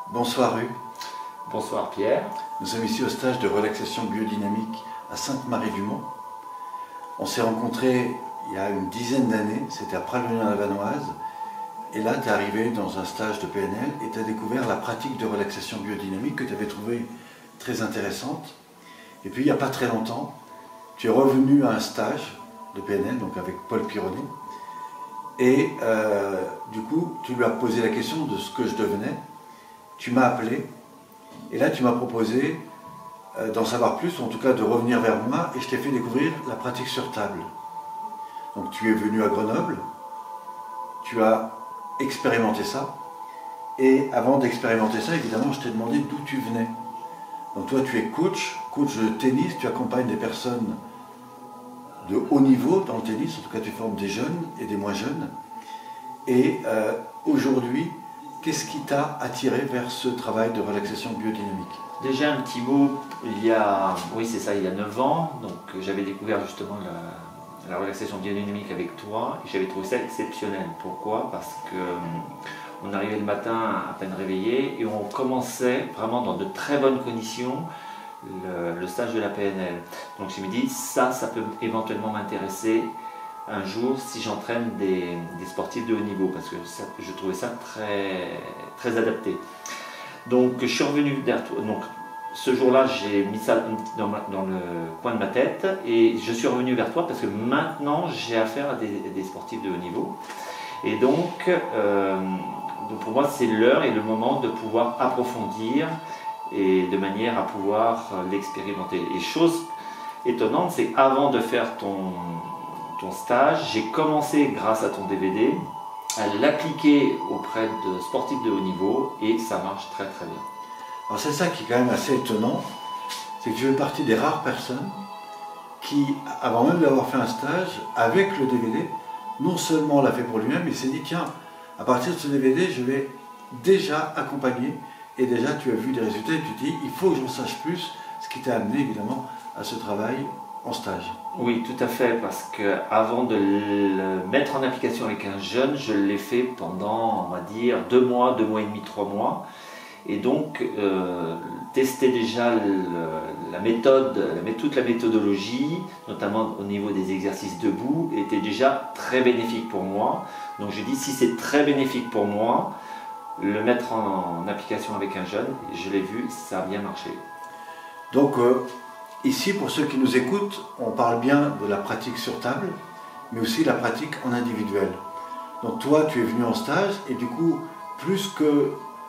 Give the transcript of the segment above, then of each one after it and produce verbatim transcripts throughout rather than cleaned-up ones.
Bonsoir Rue. Bonsoir Pierre. Nous sommes ici au stage de relaxation biodynamique à Sainte-Marie-du-Mont. On s'est rencontrés il y a une dizaine d'années, c'était à Pralognan-la-Vanoise. Et là, tu es arrivé dans un stage de P N L et tu as découvert la pratique de relaxation biodynamique que tu avais trouvée très intéressante. Et puis, il n'y a pas très longtemps, tu es revenu à un stage de P N L, donc avec Paul Pironnet. Et euh, du coup, tu lui as posé la question de ce que je devenais. Tu m'as appelé. Et là, tu m'as proposé euh, d'en savoir plus, ou en tout cas de revenir vers moi, et je t'ai fait découvrir la pratique sur table. Donc, tu es venu à Grenoble. Tu as expérimenté ça. Et avant d'expérimenter ça, évidemment, je t'ai demandé d'où tu venais. Donc toi, tu es coach, coach de tennis, tu accompagnes des personnes de haut niveau dans le tennis, en tout cas tu formes des jeunes et des moins jeunes. Et euh, aujourd'hui, qu'est-ce qui t'a attiré vers ce travail de relaxation biodynamique? Déjà un petit mot, il y a, oui c'est ça, il y a neuf ans, donc j'avais découvert justement la, la relaxation biodynamique avec toi et j'avais trouvé ça exceptionnel. Pourquoi? Parce que on arrivait le matin à peine réveillé et on commençait vraiment dans de très bonnes conditions le, le stage de la P N L. Donc je me dis, ça, ça peut éventuellement m'intéresser un jour si j'entraîne des, des sportifs de haut niveau, parce que ça, je trouvais ça très, très adapté. Donc je suis revenu vers toi. Donc, ce jour-là, j'ai mis ça dans, ma, dans le coin de ma tête et je suis revenu vers toi parce que maintenant j'ai affaire à des, des sportifs de haut niveau. Et donc, euh, donc pour moi, c'est l'heure et le moment de pouvoir approfondir et de manière à pouvoir l'expérimenter. Et chose étonnante, c'est qu'avant de faire ton, ton stage, j'ai commencé, grâce à ton D V D, à l'appliquer auprès de sportifs de haut niveau et ça marche très très bien. Alors c'est ça qui est quand même assez étonnant, c'est que tu fais partie des rares personnes qui, avant même d'avoir fait un stage, avec le D V D, non seulement l'a fait pour lui-même, mais il s'est dit, tiens, à partir de ce D V D, je vais déjà accompagner, et déjà tu as vu des résultats, et tu te dis, il faut que j'en sache plus, ce qui t'a amené évidemment à ce travail en stage. Oui, tout à fait, parce qu'avant de le mettre en application avec un jeune, je l'ai fait pendant, on va dire, deux mois, deux mois et demi, trois mois. Et donc, euh, tester déjà le, la méthode, la, toute la méthodologie, notamment au niveau des exercices debout, était déjà très bénéfique pour moi. Donc je dis, si c'est très bénéfique pour moi, le mettre en, en application avec un jeune, je l'ai vu, ça a bien marché. Donc, euh, ici, pour ceux qui nous écoutent, on parle bien de la pratique sur table, mais aussi de la pratique en individuel. Donc toi, tu es venu en stage, et du coup, plus que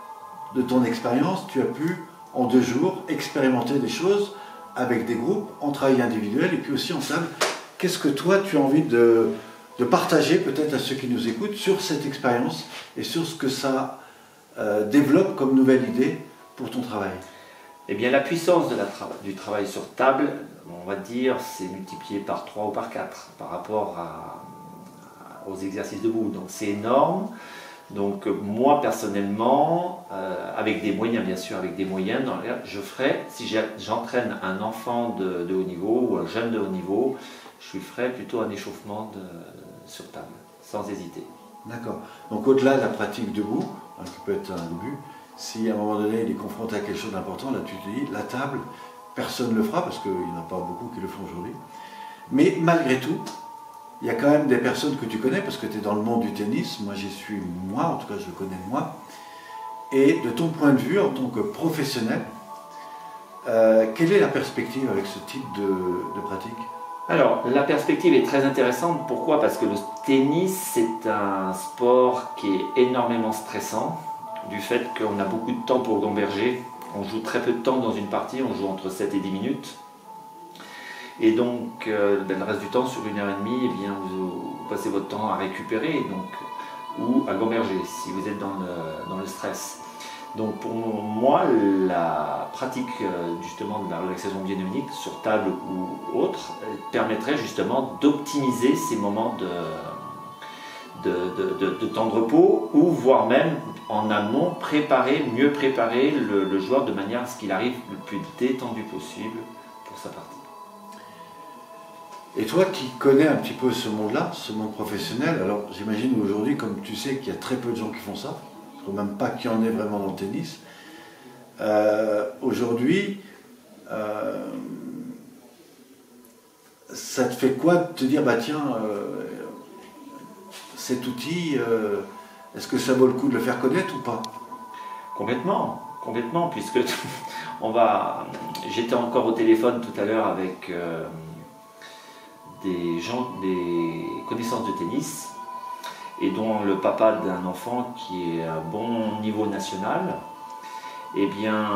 de ton expérience, tu as pu, en deux jours, expérimenter des choses avec des groupes, en travail individuel et puis aussi en table. Qu'est-ce que toi, tu as envie de, de partager peut-être à ceux qui nous écoutent sur cette expérience et sur ce que ça euh, développe comme nouvelle idée pour ton travail? Eh bien, la puissance de la tra du travail sur table, on va dire, c'est multiplié par trois ou par quatre par rapport à, à, aux exercices debout. Donc c'est énorme. Donc moi personnellement, euh, avec des moyens bien sûr, avec des moyens, dans je ferais, si j'entraîne un enfant de, de haut niveau ou un jeune de haut niveau, je lui ferais plutôt un échauffement de, sur table, sans hésiter. D'accord. Donc au-delà de la pratique debout, hein, qui peut être un début, si à un moment donné il est confronté à quelque chose d'important, là tu te dis, la table, personne ne le fera parce qu'il n'y en a pas beaucoup qui le font aujourd'hui. Mais malgré tout, il y a quand même des personnes que tu connais, parce que tu es dans le monde du tennis, moi j'y suis moi, en tout cas je le connais moi. Et de ton point de vue, en tant que professionnel, euh, quelle est la perspective avec ce type de, de pratique? Alors, la perspective est très intéressante. Pourquoi? Parce que le tennis, c'est un sport qui est énormément stressant, du fait qu'on a beaucoup de temps pour gamberger. On joue très peu de temps dans une partie, on joue entre sept et dix minutes. Et donc, euh, ben, le reste du temps, sur une heure et demie, eh bien, vous, vous passez votre temps à récupérer donc, ou à gamberger, si vous êtes dans le, dans le stress. Donc pour moi, la pratique justement de la relaxation biodynamique sur table ou autre permettrait justement d'optimiser ces moments de, de, de, de, de temps de repos, ou voire même en amont préparer, mieux préparer le, le joueur de manière à ce qu'il arrive le plus détendu possible pour sa partie. Et toi qui connais un petit peu ce monde-là, ce monde professionnel, alors j'imagine aujourd'hui, comme tu sais qu'il y a très peu de gens qui font ça, je ne trouve même pas qu'il y en ait vraiment dans le tennis, Euh, Aujourd'hui, euh, ça te fait quoi de te dire, bah tiens, euh, cet outil, euh, est-ce que ça vaut le coup de le faire connaître ou pas? Complètement, complètement, puisque on va. J'étais encore au téléphone tout à l'heure avec euh, des gens, des connaissances de tennis, et dont le papa d'un enfant qui est à bon niveau national. Eh bien,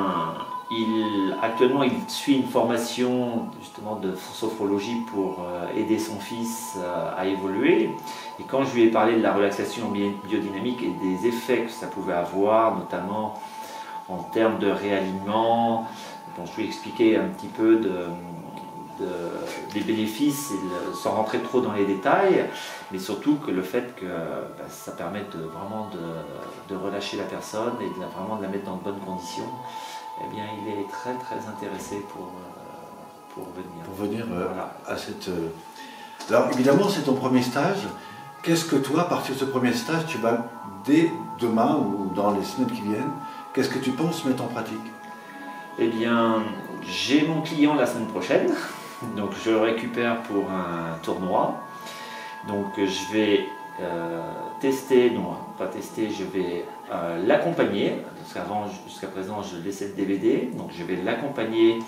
il, actuellement, il suit une formation justement de sophrologie pour euh, aider son fils euh, à évoluer. Et quand je lui ai parlé de la relaxation biodynamique et des effets que ça pouvait avoir, notamment en termes de réalignement, bon, je lui ai expliqué un petit peu de, de, des bénéfices, et de, sans rentrer trop dans les détails, mais surtout que le fait que bah, ça permet de, vraiment de, de relâcher la personne et de la, vraiment de la mettre dans de bonnes conditions, eh bien, il est très très intéressé pour, pour venir. Pour venir euh, voilà. à cette... Euh... Alors évidemment, c'est ton premier stage. Qu'est-ce que toi, à partir de ce premier stage, tu vas, dès demain ou dans les semaines qui viennent, qu'est-ce que tu penses mettre en pratique? Eh bien, j'ai mon client la semaine prochaine, donc je le récupère pour un tournoi. Donc je vais euh, tester, non pas tester, je vais euh, l'accompagner, parce qu'avant, jusqu'à présent, je laissais le D V D, donc je vais l'accompagner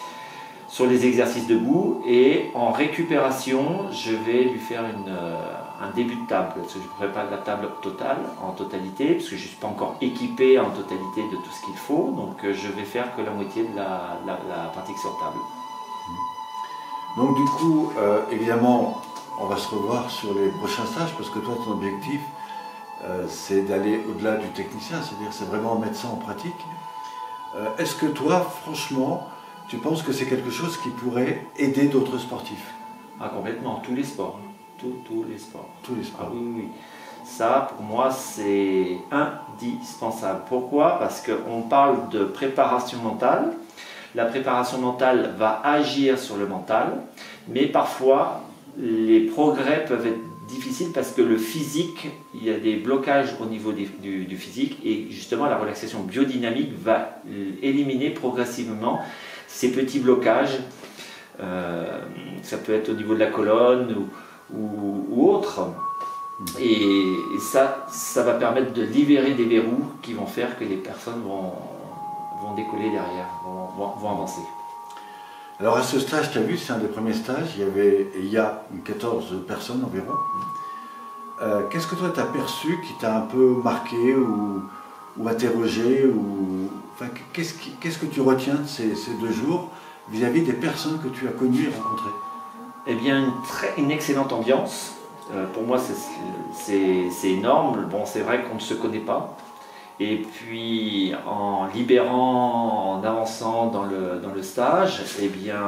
sur les exercices debout, et en récupération, je vais lui faire une, euh, un début de table, parce que je ne prépare pas la table totale, en totalité, parce que je ne suis pas encore équipé en totalité de tout ce qu'il faut, donc euh, je vais faire que la moitié de la, la, la pratique sur table. Donc du coup, euh, évidemment, on va se revoir sur les prochains stages, parce que toi, ton objectif, euh, c'est d'aller au-delà du technicien, c'est-à-dire c'est vraiment mettre ça en pratique. Euh, Est-ce que toi, franchement, tu penses que c'est quelque chose qui pourrait aider d'autres sportifs? Ah, complètement, tous les sports. Tous, tous les sports. Tous les sports. Ah oui, oui. Ça, pour moi, c'est indispensable. Pourquoi? Parce qu'on parle de préparation mentale. La préparation mentale va agir sur le mental, mais parfois, les progrès peuvent être difficiles parce que le physique, il y a des blocages au niveau des, du, du physique, et justement, la relaxation biodynamique va éliminer progressivement ces petits blocages. Euh, ça peut être au niveau de la colonne ou, ou, ou autre, et, et ça, ça va permettre de libérer des verrous qui vont faire que les personnes vont, vont décoller derrière, vont, vont, vont avancer. Alors à ce stage, tu as vu, c'est un des premiers stages, il y avait, il y a quatorze personnes environ. Euh, Qu'est-ce que toi tu as perçu qui t'a un peu marqué ou, ou interrogé, ou, enfin, qu'est-ce qu'est-ce que tu retiens de ces, ces deux jours vis-à-vis des personnes que tu as connues et rencontrées? Eh bien, une, très, une excellente ambiance. Euh, pour moi, c'est énorme. Bon, c'est vrai qu'on ne se connaît pas. Et puis, en libérant, en avançant dans le, dans le stage, eh bien,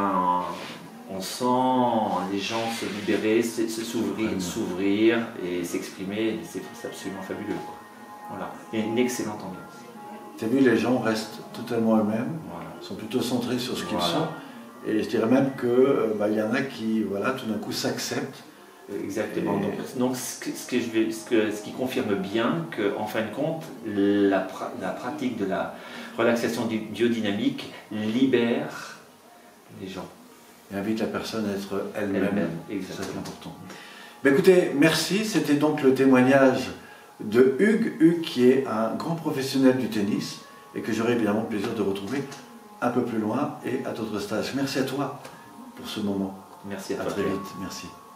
on sent les gens se libérer, s'ouvrir, s'ouvrir et s'exprimer. C'est absolument fabuleux. Voilà. Il y a une excellente ambiance. Tu as vu, les gens restent totalement eux-mêmes, voilà. Sont plutôt centrés sur ce qu'ils voilà. sont. Et je dirais même qu'il bah, y en a qui, voilà, tout d'un coup, s'acceptent. Exactement. Et... Donc, donc ce, que, ce, que je vais, ce, que, ce qui confirme bien qu'en fin de compte, la, la pratique de la relaxation biodynamique libère les gens. Et invite la personne à être elle-même. Elle c'est ça qui est important. Ben, écoutez, merci. C'était donc le témoignage de Hugues. Hugues qui est un grand professionnel du tennis et que j'aurai évidemment le plaisir de retrouver un peu plus loin et à d'autres stages. Merci à toi pour ce moment. Merci à, à toi. très vite. Merci.